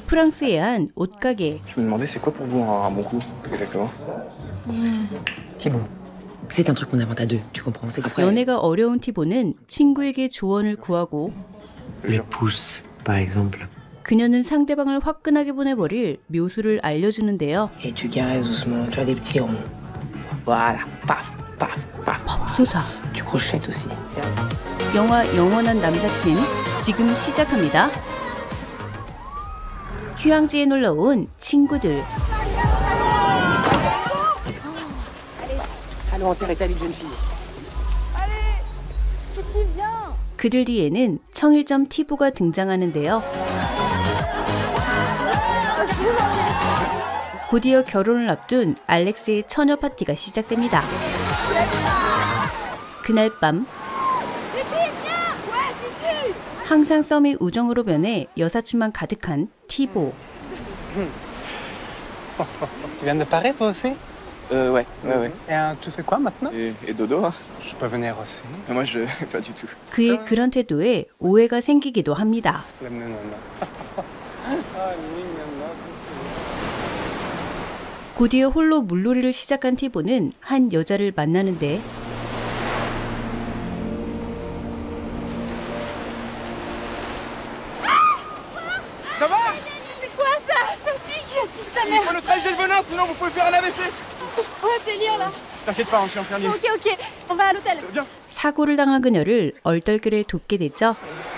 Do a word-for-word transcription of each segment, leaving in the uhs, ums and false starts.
프랑스의 한 옷가게. Je me demandais c'est quoi pour vous un bon coup exactement? Thibaut, c'est un truc qu'on invente à deux, tu comprends? C'est qu'après. 연애가 어려운 티보는 친구에게 조언을 구하고 Le pouce, par exemple. 그녀는 상대방을 화끈하게 보내버릴 묘수를 알려주는데요. Et tu caresses doucement, tu as des petits ronds. Voilà, paf, paf, paf. 법소사. Tu crochettes aussi. 영화 영원한 남사친 지금 시작합니다. 휴양지에 놀러온 친구들. Allons enterrer ta vie de jeune fille. Allez, Titi, viens. 그들 뒤에는 청일점 티보가 등장하는데요. 곧이어 결혼을 앞둔 알렉스의 처녀 파티가 시작됩니다. 그날 밤 항상 썸이 우정으로 변해 여사친만 가득한 티보. Tu viens de Paris, toi aussi? Euh, ouais, ouais, ouais. Et euh, tu fais quoi maintenant? Et, et dodo, hein? Je peux venir aussi. Mais moi, je... pas du tout. 그의 그런 태도에 오해가 생기기도 합니다. Non, non, non. Ah, mignonne. 곧이어 홀로 물놀이를 시작한 티보는 한 여자를 만나는데 Ça va? C'est quoi ça? Ça pique. Ça pique sa mère. Il faut neutraliser le venin, sinon vous pouvez faire un A V C. C'est quoi ce délire là? T'inquiète pas, hein, je suis infirmier. Ok, ok. On va à l'hôtel. Viens. 사고를 당한 그녀를 얼떨결에 돕게 됐죠.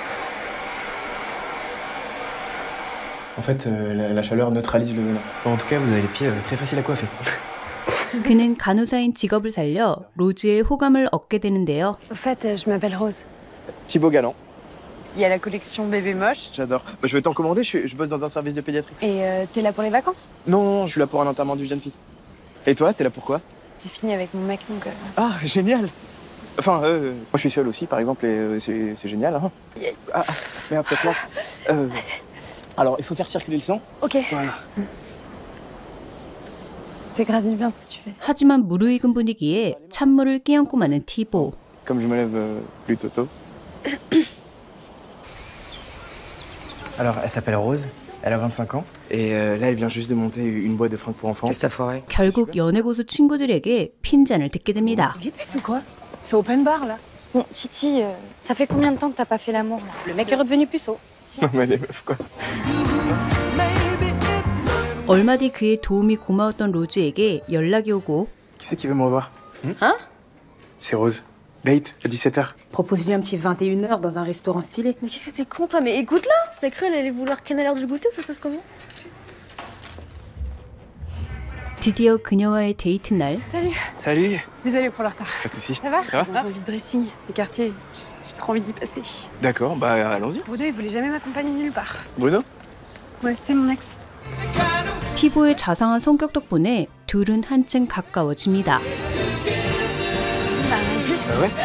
En fait, euh, la, la chaleur neutralise le venin. En tout cas, vous avez les pieds euh, très faciles à coiffer. 그는 간호사인 직업을 살려 로즈의 호감을 얻게 되는데요. Au fait, je m'appelle Rose. Thibaut Galland. Il y a la collection bébé moche. J'adore. Bah, je vais t'en commander, je, suis- je bosse dans un service de pédiatrie. Et euh, t'es là pour les vacances? Non, non, je suis là pour un enterrement d'une jeune fille. Et toi, t'es là pour quoi? J'ai fini avec mon mec, donc... Euh... Ah, génial. Enfin, euh, moi je suis seul aussi, par exemple, et euh, c'est c'est génial. Hein. Ah, ah, merde, cette lance. Euh, alors, il faut faire circuler le sang. Ok. Voilà. C'est grave bien ce que tu fais. 하지만 무르익은 분위기에 찬물을 끼얹고 마는 티보. Comme je me lève euh, plutôt tôt. Alors, elle s'appelle Rose, elle a vingt-cinq ans. Et euh, là, elle vient juste de monter une boîte de fringues pour enfants. Qu'est-ce que t'as foiré? 결국 연애고수 친구들에게 핀잔을 듣게 됩니다. Ou quoi? C'est open bar, là. Bon, Titi, euh, ça fait combien de temps que t'as pas fait l'amour, là? Le mec est redevenu puceau. Non, mais les meufs, quoi. 얼마 뒤 그의 도움이 고마웠던 로즈에게 연락이 오고 Qui c'est qui veut me revoir? Hein? C'est Rose. Date à dix-sept heures. Propose-lui un petit vingt et une heures dans un restaurant stylé. Mais qu'est-ce que t'es con toi? Mais écoute-la. T'as cru elle allait vouloir canner l'heure du goûter ou ça se passe comment? 드디어 그녀와의 데이트 날 Salut. Salut. Désolée pour le retard. Pas de soucis. Ça va? Ça va? Dans un vide dressing, le quartier, j'ai j'ai trop envie d'y passer. D'accord, bah allons-y. Bruno, il voulait jamais m'accompagner nulle part. Bruno? Ouais, c'est mon ex. 티보의 자상한 성격 덕분에 둘은 한층 가까워집니다. Bah, en plus, Ah ouais?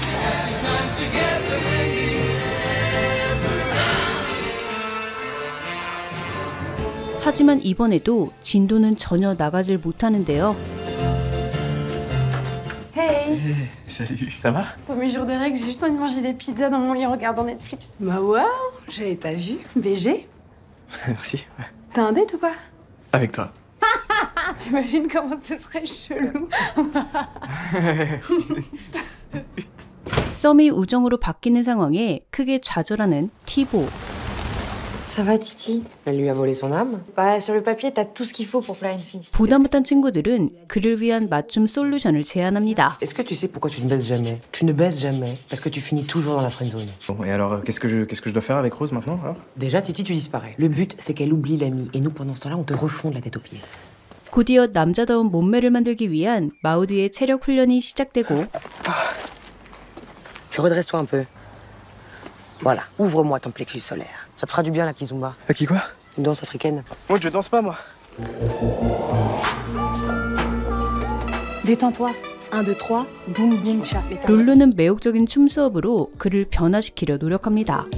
하지만 이번에도 진도는 전혀 나가질 못하는데요. hey! Salut, ça va? Premier jour de règle, j'ai juste envie de manger des pizzas dans mon lit en regardant Netflix. Bah waouh, j'avais pas vu. B G, Merci. Ouais. t'as un date ou quoi? Avec toi. T'imagines comment ce serait chelou? 썸이 우정으로 바뀌는 상황에 크게 좌절하는 티보. Ça va, Titi? Elle lui a volé son âme? Bah, sur le papier, t'as tout ce qu'il faut pour plaire à une fille. 보다 못한 친구들은 그를 위한 맞춤 솔루션을 제안합니다. Est-ce que tu sais pourquoi tu ne baises jamais? Tu ne baises jamais parce que tu finis toujours dans la friendzone. Bon, et alors, euh, qu'est-ce que je, qu'est-ce que je dois faire avec Rose maintenant, alors? Déjà, Titi, tu disparais. Le but, c'est qu'elle oublie l'ami. Et nous, pendant ce temps-là, on te refond de la tête aux pieds. 곧이어 남자다운 몸매를 만들기 위한 마우드의 체력 훈련이 시작되고 Puis redresse-toi un peu. Voilà, ouvre-moi ton plexus solaire. Ça te fera du bien, la kizumba. À qui quoi? Une danse africaine. Moi, je danse pas, moi. Détends-toi. un, deux, trois, boum, boum, cha. 룰루는 매혹적인 춤 수업으로 그를 변화시키려 노력합니다.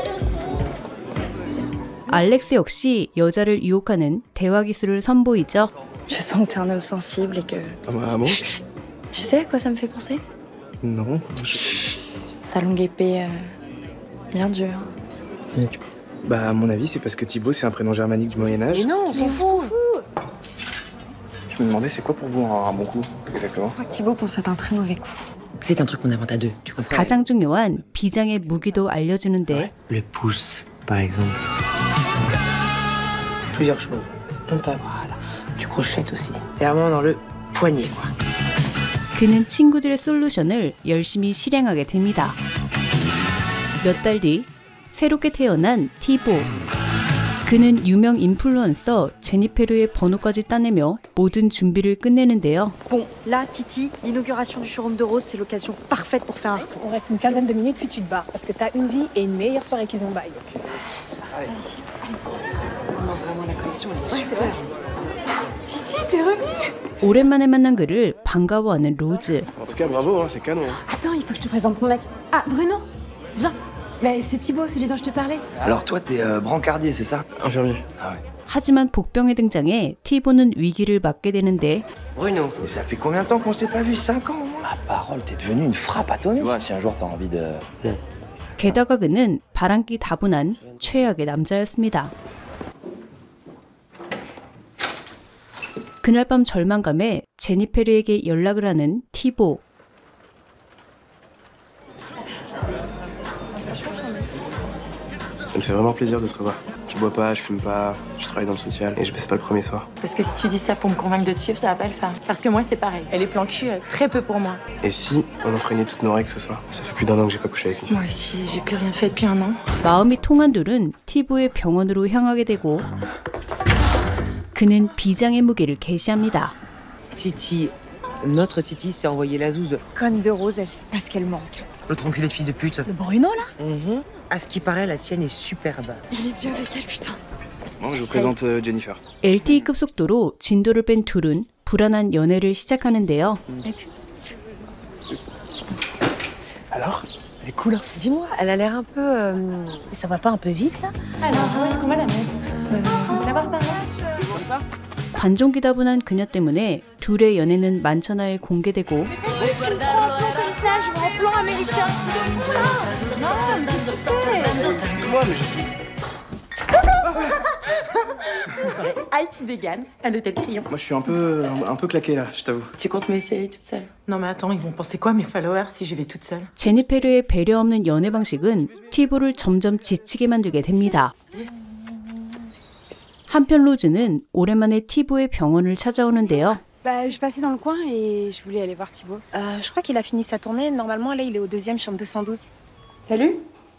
알렉스 역시 여자를 유혹하는 대화 기술을 선보이죠. Je sens que t'es un homme sensible et que... Ah bah bon? Tu sais à quoi ça me fait penser? Non. Sa longue épée, euh, bien dure. Bah, à mon avis, c'est parce que Thibaut, c'est un prénom germanique du Moyen-Âge. Mais non, on s'en fout. Je me demandais, c'est quoi pour vous un, un bon coup, exactement? Je crois que Thibaut pense être un très mauvais coup. C'est un truc qu'on invente à deux, tu comprends? 가장 중요한 비장의 무기도 알려주는데 Le pouce, par exemple. Plusieurs choses. On t'a, voilà. Tu crochettes aussi. T'es vraiment dans le poignet, quoi. 그는 친구들의 솔루션을 열심히 실행하게 됩니다. 몇 달 뒤 새롭게 태어난 티보. 그는 유명 인플루언서 제니페르의 번호까지 따내며 모든 준비를 끝내는데요. Bon, là, Titi, l'inauguration du showroom de Rose, c'est l'occasion parfaite pour faire un retour. On reste une quinzaine de minutes puis tu te barres parce que t'as une vie et une meilleure soirée qu'ils ont bail. Non, vraiment, la collection, elle est super. Titi, t'es revenue? 오랜만에 만난 그를 반가워하는 로즈. En tout cas, bravo, hein, c'est canon. Hein. Attends, il faut que je te présente mon mec. Ah, Bruno, viens. Mais c'est Thibaut, celui dont je te parlais. Alors toi, t'es euh, brancardier, c'est ça? Infirmier. Ah ouais. 하지만 복병의 등장에 티보는 위기를 맞게 되는데 Bruno, mais ça fait combien de temps qu'on s'est pas vu? cinq ans au moins? Ma parole, t'es devenu une frappe atomique. Tu vois, si un jour t'as envie de... 게다가 그는 바람기 다분한 최악의 남자였습니다. 그날 밤 절망감에 제니페르에게 연락을 하는 티보. Ça me fait vraiment plaisir de se revoir. Je bois pas, je fume pas, je travaille dans le social et je baisse pas le premier soir. Parce que si tu dis ça pour me convaincre de te suivre, ça va pas le faire. Parce que moi, c'est pareil. Elle est plan cul, euh, très peu pour moi. Et si on enfreignait toutes nos règles ce soir? Ça fait plus d'un an que j'ai pas couché avec lui. Moi aussi, j'ai plus rien fait depuis un an. 마음이 통한 둘은 티보의 병원으로 향하게 되고 그는 비장의 무게를 개시합니다. Titi, notre Titi s'est envoyé la zouze. Conne de Rose, elle sait pas ce qu'elle manque. L'autre enculé de fils de pute. Le Bruno, là? Mhm. À ce qui paraît, la sienne est superbe. Il est vieux avec elle, putain. Bon, je vous présente euh, Jennifer. 엘티이급 속도로 진도를 뺀 둘은 불안한 연애를 시작하는데요. Alors? Elle est cool, hein? Dis-moi, elle a l'air un peu... Euh... Mais ça va pas un peu vite, là? Alors, où est-ce qu'on va la mettre? On va la voir par là. 관종기다분한 그녀 때문에 둘의 연애는 만천하에 공개되고 Moi, mais je suis... Hype vegan à l'hôtel Crillon. Moi, je suis un peu, un, un peu claqué là, je t'avoue. Tu comptes m'essayer toute seule? Non mais attends, ils vont penser quoi mes followers si j'y vais toute seule? 제니페르의 배려 없는 연애 방식은 티보를 점점 지치게 만들게 됩니다. 한편 로즈는 오랜만에 티보의 병원을 찾아오는데요. Bah, je passais dans le coin et je voulais aller voir Thibaut. Euh, je crois qu'il a fini sa tournée. Normalement, là, il est au deuxième, chambre deux cent douze. Salut.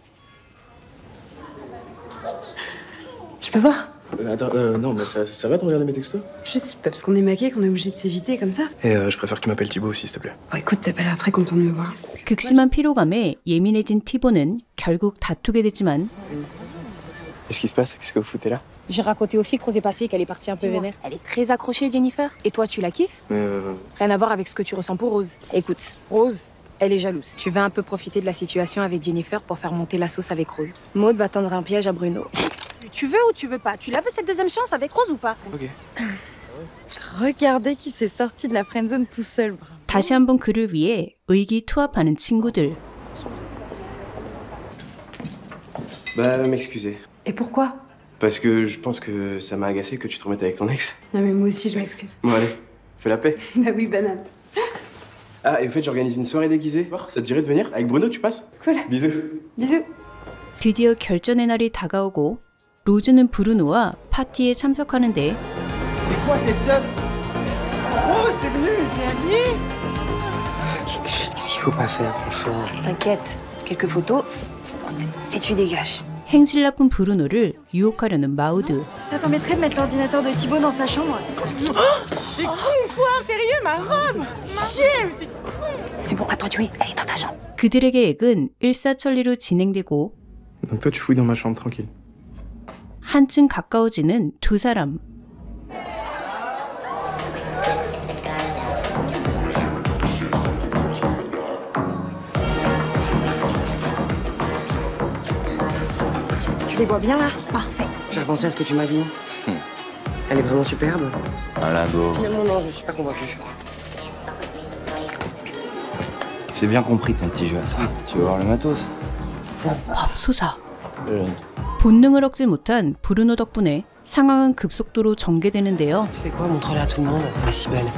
Je peux voir? Euh, attends, euh, non, mais ça, ça va de regarder mes textos? Je sais pas, parce qu'on est maqués qu'on est obligé de s'éviter comme ça. Et euh, je préfère que tu m'appelles Thibaut aussi, s'il te plaît. Bon, écoute, t'as pas l'air très content de me voir. 극심한 피로감에 예민해진 티보는 결국 다투게 되지만 Qu'est-ce qui se passe? Qu'est-ce que vous foutez là? J'ai raconté aux filles que Rose est passée et qu'elle est partie un peu vénère. Elle est très accrochée, Jennifer. Et toi, tu la kiffes? Euh... Rien à voir avec ce que tu ressens pour Rose. Écoute, Rose, elle est jalouse. Tu vas un peu profiter de la situation avec Jennifer pour faire monter la sauce avec Rose. Maud va tendre un piège à Bruno. Tu veux ou tu veux pas? Tu la veux cette deuxième chance avec Rose ou pas? Ok. Regardez qui s'est sorti de la friendzone tout seul. 다시 한번 그를 위해 의기투합하는 친구들. Bah, m'excuser. Et pourquoi? Parce que je pense que ça m'a agacé que tu te remettes avec ton ex. Non mais moi aussi, je m'excuse. Bon, allez, fais la paix. Bah oui, banane. Ah, et au fait, j'organise une soirée déguisée. Ça te dirait de venir? Avec Bruno, tu passes? Cool. Bisous. Bisous. 드디어 결전의 날이 다가오고 로즈는 브루노와 파티에 참석하는데 C'est quoi cette teuf? Rose, t'es venue? T'es venue? Qu'est-ce qu'il faut pas faire, franchement? T'inquiète, quelques photos et tu dégages. 행실 나쁜 브루노를 유혹하려는 마우드. Ça t'embêterait de mettre l'ordinateur de Thibaut dans sa chambre? T'es con quoi? Sérieux, ma robe? Chier, t'es con! C'est bon, à toi de jouer. Elle est dans ta chambre. 그들의 계획은 일사천리로 진행되고 Donc toi, tu fouilles dans ma chambre, tranquille. 한층 가까워지는 두 사람. Tu les vois bien là? Parfait. J'ai repensé à ce que tu m'as dit. Hmm. Elle est vraiment superbe. Un lingot. Finalement, non, je suis pas convaincu. J'ai bien compris ton petit jeu à toi. Tu veux voir le matos? 맙소사. 본능을 얻지 못한 브루노 덕분에 상황은 급속도로 전개되는데요. Tu fais quoi? Montre-la à tout le monde. Elle est si belle.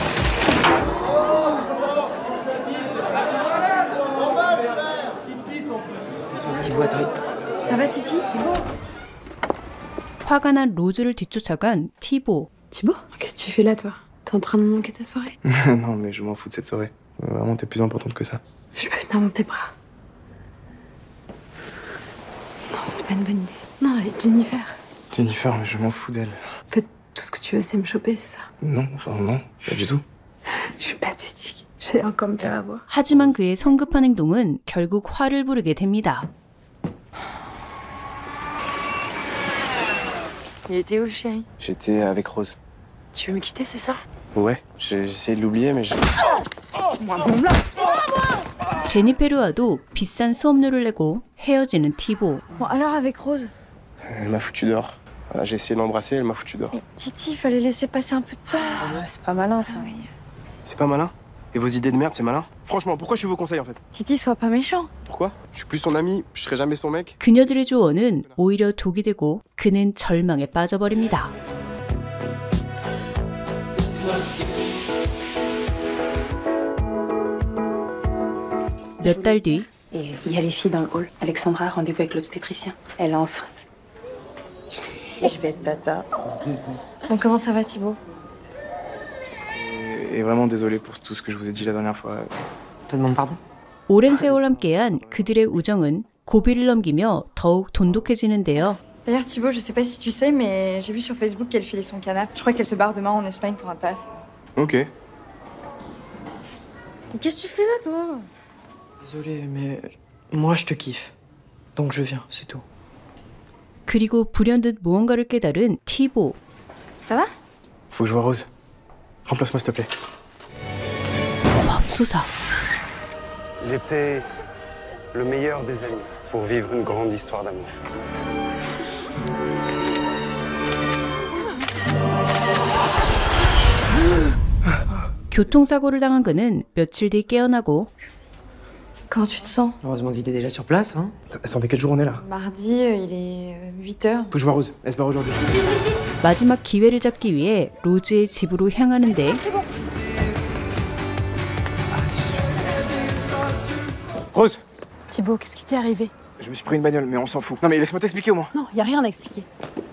Thibaut, à toi. Ça va, Titi? Thibaut? 화가 난 로즈를 뒤쫓아간 티보. Thibaut? Qu'est-ce que tu fais là, toi? T'es en train de me manquer ta soirée? Non, mais je m'en fous de cette soirée. Vraiment, t'es plus importante que ça. Je peux venir dans tes bras. Non, c'est pas une bonne idée. Non, avec Jennifer. Jennifer, mais je m'en fous d'elle. En fait, tout ce que tu veux, c'est me choper, c'est ça? Non, enfin non, pas du tout. Je suis pathétique. J'allais encore me faire avoir. 하지만 그의 성급한 행동은 결국 화를 부르게 됩니다. Il était où le chéri? J'étais avec Rose. Tu veux me quitter, c'est ça? Ouais, j'ai essayé de l'oublier, mais je... 제니페르와도 비싼 수업료를 내고 헤어지는 티보. Bon, alors avec Rose? Elle m'a foutu dehors. Voilà, j'ai essayé de l'embrasser, elle m'a foutu dehors. Mais Titi, il fallait laisser passer un peu de temps. C'est pas malin, ça. C'est pas malin? Et vos idées de merde, c'est malin? Franchement, pourquoi je suis vos conseils en fait? Titi, sois pas méchant. Pourquoi? Je suis plus son ami, je serai jamais son mec. 그녀들의 조언은 오히려 독이 되고 그는 절망에 빠져버립니다. 몇 달 뒤 Et il y a les filles dans le hall. Alexandra a rendez-vous avec l'obstétricien. Elle est enceinte. Et je vais être tata. Bon, comment ça va, Thibaut? Et, et vraiment désolé pour tout ce que je vous ai dit la dernière fois. Te demande pardon? 오랜 세월 함께한 그들의 우정은 고비를 넘기며 더욱 돈독해지는데요. D'ailleurs, Thibaut, je sais pas si tu sais, mais j'ai vu sur Facebook qu'elle filait son canapé. Je crois qu'elle se barre demain en Espagne pour un taf. Ok. Qu'est-ce que tu fais là, toi? Désolé, mais moi je te kiffe. Donc je viens, c'est tout. 그리고 불현듯 무언가를 깨달은 티보. Ça va? Faut que je vois Rose. Remplace-moi s'il te plaît. 맙소사. Il était le meilleur des amis pour vivre une grande histoire d'amour. 교통사고를 당한 그는 며칠 뒤 깨어나고 Comment tu te sens? Heureusement qu'il était déjà sur place, hein. Attendez, quel jour on est là? Mardi, euh, il est euh, huit heures. Faut que je vois Rose. Elle se barre aujourd'hui. 마지막 기회를 잡기 위해 로즈의 집으로 향하는데 Rose! Thibaut, qu'est-ce qui t'est arrivé? Je me suis pris une bagnole, mais on s'en fout. Non mais laisse-moi t'expliquer au moins. Non, y a rien à expliquer.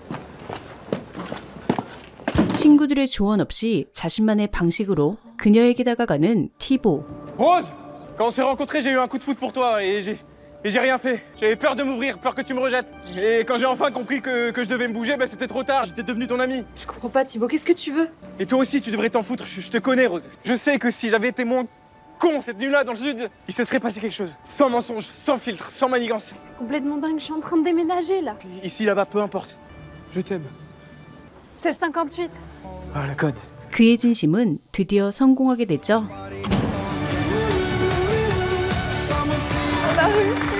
친구들의 조언 없이 자신만의 방식으로 그녀에게 다가가는 티보. Rose! Quand on s'est rencontrés, j'ai eu un coup de foot pour toi et j'ai... Et j'ai rien fait. J'avais peur de m'ouvrir, peur que tu me rejettes. Et quand j'ai enfin compris que, que je devais me bouger, bah c'était trop tard, j'étais devenu ton ami. Je comprends pas, Thibaut, qu'est-ce que tu veux? Et toi aussi, tu devrais t'en foutre, je, je te connais, Rose. Je sais que si j'avais été moins con cette nuit-là dans le sud, il se serait passé quelque chose. Sans mensonge, sans filtre, sans manigance. C'est complètement dingue, je suis en train de déménager, là. Ici, là-bas, peu importe. Je t'aime. C'est cinquante-huit. Ah, la code. 그의 진심은 드디어 성공하게 되죠. On a réussi.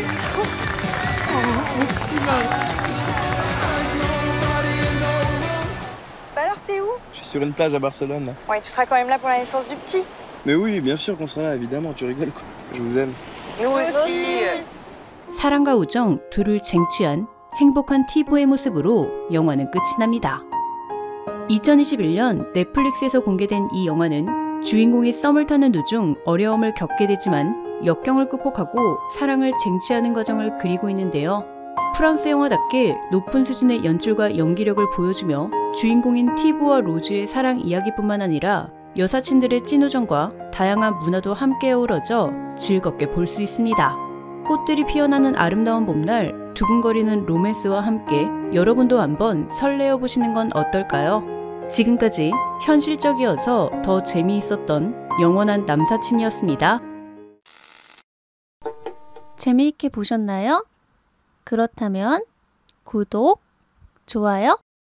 Bah alors, t'es où? Je suis sur une plage à Barcelone, là. Ouais, tu seras quand même là pour la naissance du petit. Mais oui, bien sûr qu'on sera là, évidemment, tu rigoles, quoi. Je vous aime. Nous aussi. 사랑과 우정 둘을 쟁취한 행복한 티보의 모습으로 영화는 끝이 납니다. 이천이십일 년 넷플릭스에서 공개된 이 영화는 주인공이 썸을 타는 도중 어려움을 겪게 되지만 역경을 극복하고 사랑을 쟁취하는 과정을 그리고 있는데요. 프랑스 영화답게 높은 수준의 연출과 연기력을 보여주며 주인공인 티보와 로즈의 사랑 이야기뿐만 아니라 여사친들의 찐우정과 다양한 문화도 함께 어우러져 즐겁게 볼 수 있습니다. 꽃들이 피어나는 아름다운 봄날 두근거리는 로맨스와 함께 여러분도 한번 설레어 보시는 건 어떨까요? 지금까지 현실적이어서 더 재미있었던 영원한 남사친이었습니다. 재미있게 보셨나요? 그렇다면 구독, 좋아요